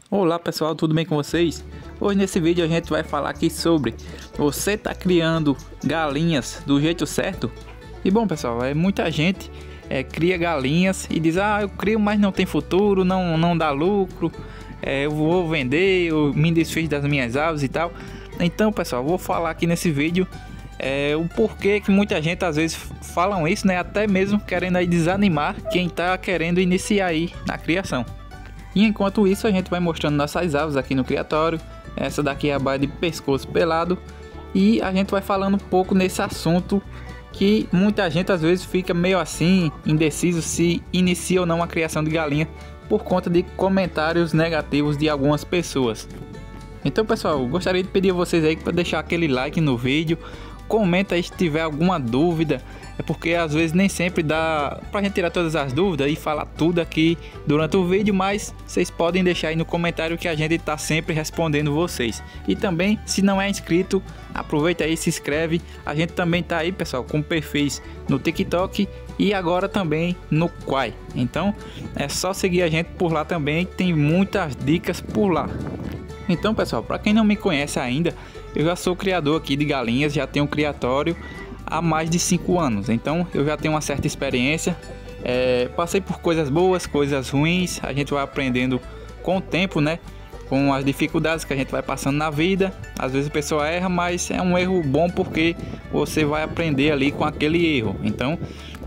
Olá pessoal, tudo bem com vocês? Hoje nesse vídeo a gente vai falar aqui sobre você tá criando galinhas do jeito certo? E bom pessoal, muita gente cria galinhas e diz: eu crio mas não tem futuro, não dá lucro, eu vou vender, eu me desfiz das minhas aves e tal. Então pessoal, vou falar aqui nesse vídeo o porquê que muita gente às vezes falam isso, né? Até mesmo querendo aí desanimar quem tá querendo iniciar aí na criação. E enquanto isso a gente vai mostrando nossas aves aqui no criatório. Essa daqui é a baia de pescoço pelado. E a gente vai falando um pouco nesse assunto que muita gente às vezes fica meio assim, indeciso se inicia ou não a criação de galinha por conta de comentários negativos de algumas pessoas. Então pessoal, gostaria de pedir a vocês aí para deixar aquele like no vídeo. Comenta aí se tiver alguma dúvida. É porque às vezes nem sempre dá pra gente tirar todas as dúvidas e falar tudo aqui durante o vídeo, mas vocês podem deixar aí no comentário que a gente tá sempre respondendo vocês. E também, se não é inscrito, aproveita aí e se inscreve. A gente também tá aí, pessoal, com perfis no TikTok e agora também no Quai. Então é só seguir a gente por lá também, tem muitas dicas por lá. Então pessoal, para quem não me conhece ainda, eu já sou criador aqui de galinhas, já tenho um criatório há mais de 5 anos, então eu já tenho uma certa experiência. Passei por coisas boas, coisas ruins, a gente vai aprendendo com o tempo, né? Com as dificuldades que a gente vai passando na vida. Às vezes a pessoa erra, mas é um erro bom porque você vai aprender ali com aquele erro. Então,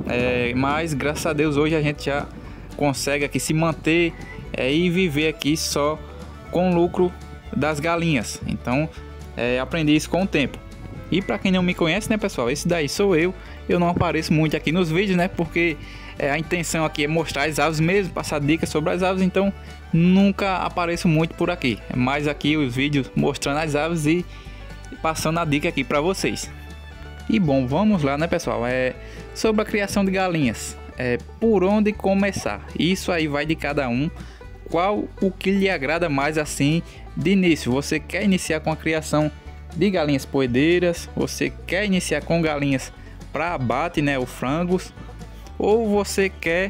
mas graças a Deus hoje a gente já consegue aqui se manter e viver aqui só com o lucro das galinhas. Então, aprendi isso com o tempo. E para quem não me conhece, né pessoal, esse daí sou eu. Eu não apareço muito aqui nos vídeos, né, porque a intenção aqui é mostrar as aves mesmo, passar dicas sobre as aves, então nunca apareço muito por aqui. É mais aqui os vídeos mostrando as aves e passando a dica aqui para vocês. E bom, vamos lá, né pessoal, sobre a criação de galinhas, por onde começar? Isso aí vai de cada um. Qual o que lhe agrada mais assim de início? Você quer iniciar com a criação de galinhas poedeiras? Você quer iniciar com galinhas para abate, né, ou frangos? Ou você quer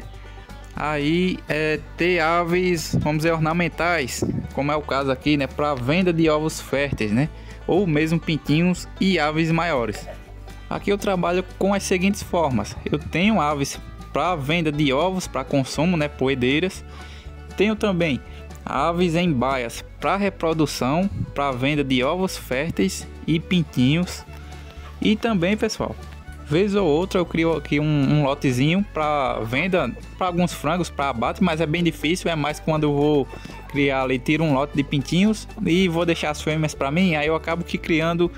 aí ter aves, vamos dizer, ornamentais, como é o caso aqui, né, para venda de ovos férteis, né, ou mesmo pintinhos e aves maiores? Aqui eu trabalho com as seguintes formas: eu tenho aves para venda de ovos para consumo, né, poedeiras. Tenho também aves em baias para reprodução, para venda de ovos férteis e pintinhos. E também, pessoal, vez ou outra eu crio aqui um lotezinho para venda para alguns frangos para abate, mas é bem difícil, é mais quando eu vou criar ali, tiro um lote de pintinhos e vou deixar as fêmeas para mim, aí eu acabo que criando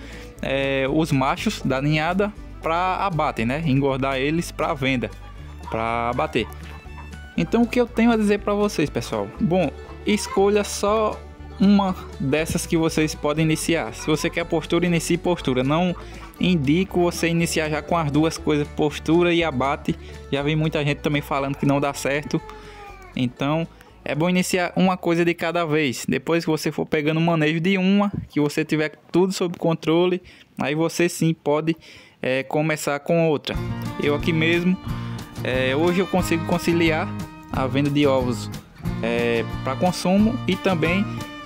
os machos da ninhada para abate, né, engordar eles para venda, para abater. Então o que eu tenho a dizer para vocês, pessoal? Bom, escolha só uma dessas que vocês podem iniciar. Se você quer postura, inicie postura. Não indico você iniciar já com as duas coisas, postura e abate. Já vi muita gente também falando que não dá certo. Então é bom iniciar uma coisa de cada vez. Depois que você for pegando o manejo de uma, que você tiver tudo sob controle, aí você sim pode começar com outra. Eu aqui mesmo, hoje eu consigo conciliar a venda de ovos para consumo e também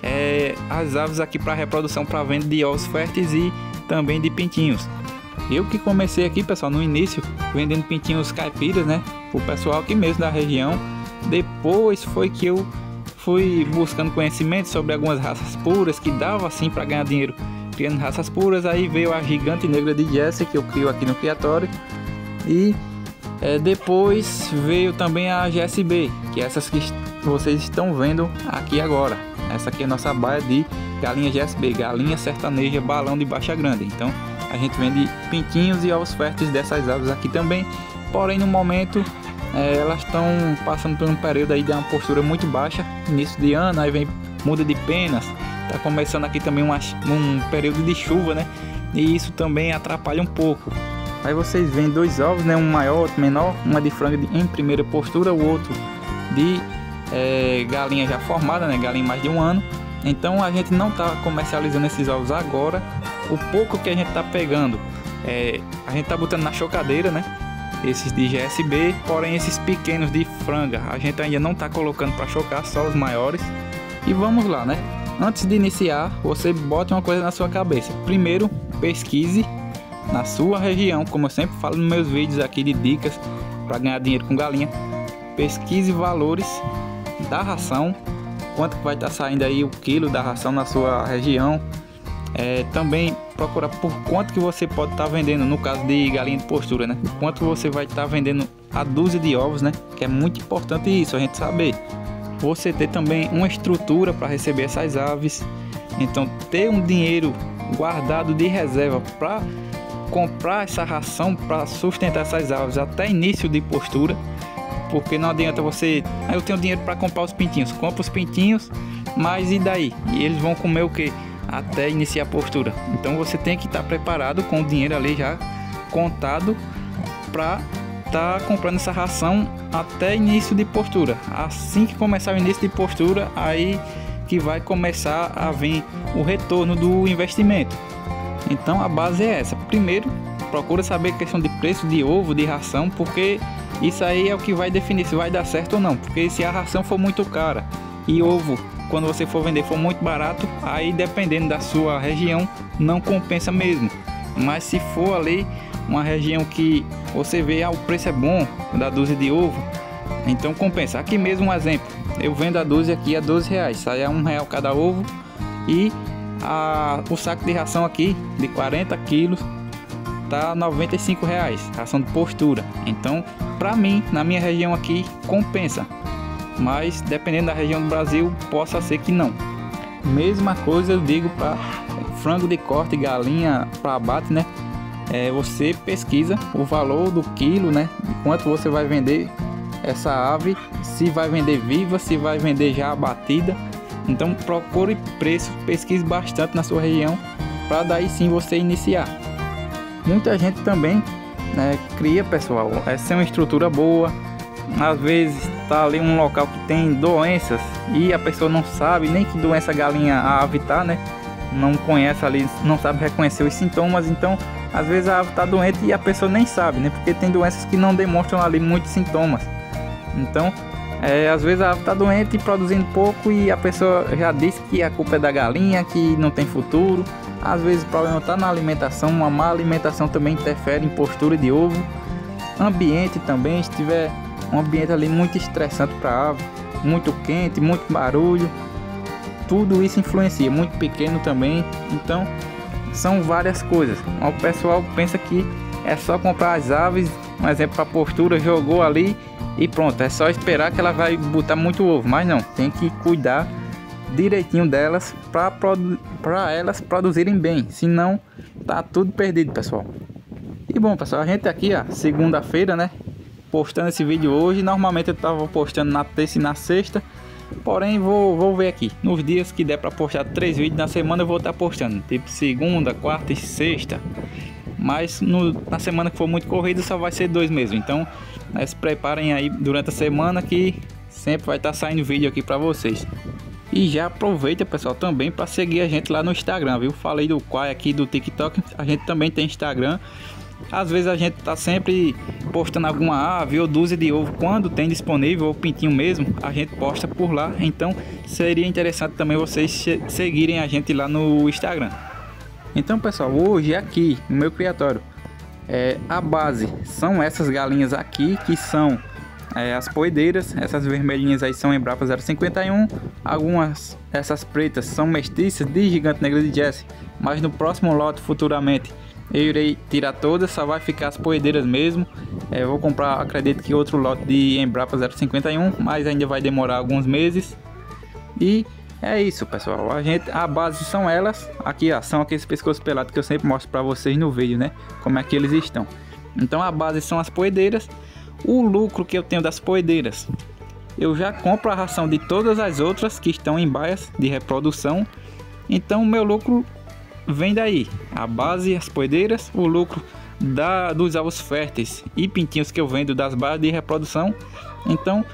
as aves aqui para reprodução, para venda de ovos férteis e também de pintinhos. Eu que comecei aqui, pessoal, no início vendendo pintinhos caipiras, né, o pessoal aqui mesmo da região. Depois foi que eu fui buscando conhecimento sobre algumas raças puras que dava assim para ganhar dinheiro criando raças puras. Aí veio a gigante negra de Jersey, que eu crio aqui no criatório, e depois veio também a GSB, que é essas que vocês estão vendo aqui agora. Essa aqui é a nossa baia de galinha GSB, galinha sertaneja balão de baixa grande. Então a gente vende pintinhos e ovos férteis dessas aves aqui também. Porém no momento elas estão passando por um período aí de uma postura muito baixa, início de ano, aí muda de penas. Tá começando aqui também um período de chuva, né, e isso também atrapalha um pouco. Aí vocês veem dois ovos, né, um maior, outro menor, uma de franga em primeira postura, o outro de galinha já formada, né, galinha mais de 1 ano. Então a gente não está comercializando esses ovos agora. O pouco que a gente está pegando, a gente está botando na chocadeira, né, esses de GSB. Porém esses pequenos de franga a gente ainda não está colocando para chocar, só os maiores. E vamos lá, né? Antes de iniciar, você bote uma coisa na sua cabeça. Primeiro, pesquise na sua região, como eu sempre falo nos meus vídeos aqui de dicas para ganhar dinheiro com galinha. Pesquise valores da ração, quanto que vai estar saindo aí o quilo da ração na sua região. Também procurar por quanto que você pode estar vendendo, no caso de galinha de postura, né? Quanto você vai estar vendendo a dúzia de ovos, né? Que é muito importante isso, a gente saber. Você ter também uma estrutura para receber essas aves. Então ter um dinheiro guardado de reserva para comprar essa ração para sustentar essas aves até início de postura. Porque não adianta você... eu tenho dinheiro para comprar os pintinhos. Compra os pintinhos, mas e daí? E eles vão comer o que? Até iniciar a postura. Então você tem que estar preparado com o dinheiro ali já contado para estar comprando essa ração até início de postura. Assim que começar o início de postura, aí que vai começar a vir o retorno do investimento. Então a base é essa. Primeiro, procura saber a questão de preço de ovo, de ração, porque isso aí é o que vai definir se vai dar certo ou não. Porque se a ração for muito cara e ovo, quando você for vender, for muito barato, aí dependendo da sua região não compensa mesmo. Mas se for ali uma região que você vê o preço é bom da dúzia de ovo, então compensa. Aqui mesmo um exemplo, eu vendo a dúzia aqui a R$12, sai a R$1 cada ovo. E o saco de ração aqui de 40 quilos tá R$95, ração de postura. Então para mim, na minha região aqui, compensa. Mas dependendo da região do Brasil, possa ser que não. Mesma coisa eu digo para frango de corte, galinha para abate, né? Você pesquisa o valor do quilo, né? De quanto você vai vender essa ave, se vai vender viva, se vai vender já abatida. Então procure preço, pesquise bastante na sua região para daí sim você iniciar. Muita gente também, né, cria, pessoal, essa é uma estrutura boa. Às vezes tá ali um local que tem doenças e a pessoa não sabe nem que doença a galinha, a ave tá, né? Não conhece ali, não sabe reconhecer os sintomas. Então às vezes a ave tá doente e a pessoa nem sabe, né? Porque tem doenças que não demonstram ali muitos sintomas. Então às vezes a ave tá doente e produzindo pouco e a pessoa já diz que a culpa é da galinha, que não tem futuro. Às vezes o problema tá na alimentação, uma má alimentação também interfere em postura de ovo. Ambiente também, se tiver um ambiente ali muito estressante para a ave, muito quente, muito barulho, tudo isso influencia, muito pequeno também. Então são várias coisas. O pessoal pensa que é só comprar as aves, um exemplo para postura, jogou ali e pronto, é só esperar que ela vai botar muito ovo. Mas não, tem que cuidar direitinho delas para elas produzirem bem, senão tá tudo perdido, pessoal. E bom, pessoal, a gente aqui, segunda-feira, né, postando esse vídeo hoje. Normalmente eu tava postando na terça e na sexta, porém vou ver aqui nos dias que der para postar 3 vídeos na semana, eu vou estar postando, tipo segunda, quarta e sexta. Mas na semana que for muito corrida só vai ser 2 mesmo. Então se preparem aí durante a semana que sempre vai estar saindo vídeo aqui para vocês. E já aproveita, pessoal, também para seguir a gente lá no Instagram, viu? Falei do Quai aqui do TikTok, a gente também tem Instagram. Às vezes a gente tá sempre postando alguma ave ou dúzia de ovo quando tem disponível, ou pintinho mesmo, a gente posta por lá. Então seria interessante também vocês seguirem a gente lá no Instagram. Então, pessoal, hoje aqui no meu criatório, a base são essas galinhas aqui, que são as poedeiras. Essas vermelhinhas aí são Embrapa 051. Algumas, essas pretas, são mestiças de Gigante Negro de Jersey, mas no próximo lote futuramente eu irei tirar todas, só vai ficar as poedeiras mesmo. Vou comprar, acredito que outro lote de Embrapa 051, mas ainda vai demorar alguns meses. E é isso, pessoal, a base são elas. Aqui, são aqueles pescoços pelados que eu sempre mostro para vocês no vídeo, né, como é que eles estão. Então a base são as poedeiras. O lucro que eu tenho das poedeiras, eu já compro a ração de todas as outras que estão em baias de reprodução. Então o meu lucro vem daí, a base, as poedeiras, o lucro dos ovos férteis e pintinhos que eu vendo das baias de reprodução. Então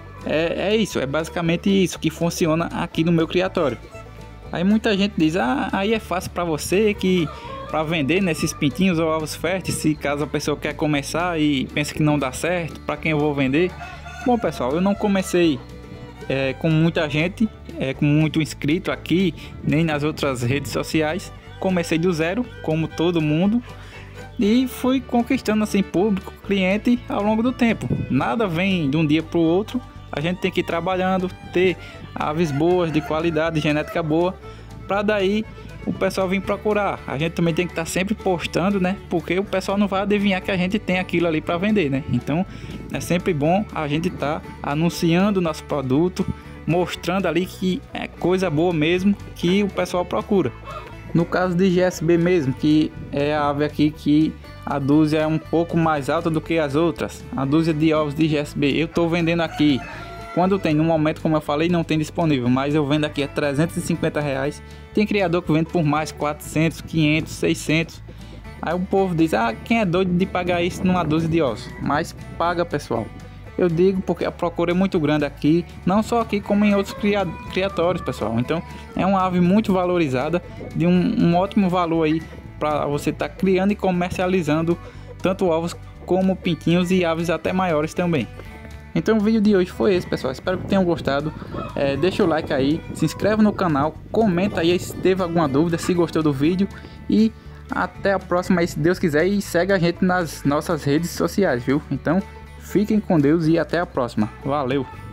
é isso, é basicamente isso que funciona aqui no meu criatório. Aí muita gente diz, aí é fácil para você que para vender nesses pintinhos ou ovos férteis, se caso a pessoa quer começar e pensa que não dá certo, para quem eu vou vender. Bom, pessoal, eu não comecei com muita gente, com muito inscrito aqui, nem nas outras redes sociais. Comecei do zero, como todo mundo, e fui conquistando assim público, cliente ao longo do tempo. Nada vem de um dia para o outro. A gente tem que ir trabalhando, ter aves boas, de qualidade, genética boa, para daí o pessoal vir procurar. A gente também tem que estar sempre postando, né? Porque o pessoal não vai adivinhar que a gente tem aquilo ali para vender, né? Então é sempre bom a gente estar anunciando o nosso produto, mostrando ali que é coisa boa mesmo, que o pessoal procura. No caso de GSB mesmo, que é a ave aqui que a dúzia é um pouco mais alta do que as outras. A dúzia de ovos de GSB eu estou vendendo aqui, quando tem, no momento, como eu falei, não tem disponível, mas eu vendo aqui a R$350. Tem criador que vende por mais 400, 500, 600. Aí o povo diz, quem é doido de pagar isso numa dúzia de ovos? Mas paga, pessoal. Eu digo porque a procura é muito grande aqui, não só aqui como em outros criatórios, pessoal. Então é uma ave muito valorizada, de um ótimo valor aí para você estar criando e comercializando tanto ovos como pintinhos e aves até maiores também. Então o vídeo de hoje foi esse, pessoal. Espero que tenham gostado. Deixa o like aí, se inscreve no canal, comenta aí se teve alguma dúvida, se gostou do vídeo. E até a próxima aí, se Deus quiser. E segue a gente nas nossas redes sociais, viu? Então fiquem com Deus e até a próxima. Valeu!